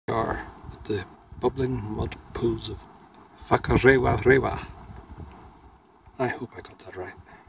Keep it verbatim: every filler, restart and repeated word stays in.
Are at the bubbling mud pools of Whakarewarewa. I hope I got that right.